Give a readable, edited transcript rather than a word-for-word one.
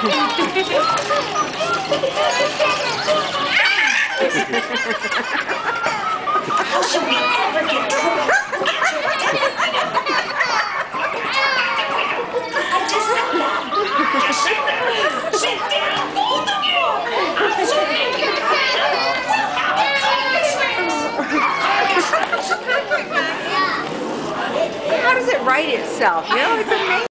How should we ever get drunk? Just sit down. Just sit there. Sit down, both of you. I'm sitting here. We'll have a conversation. How does it write itself? You know, it's amazing.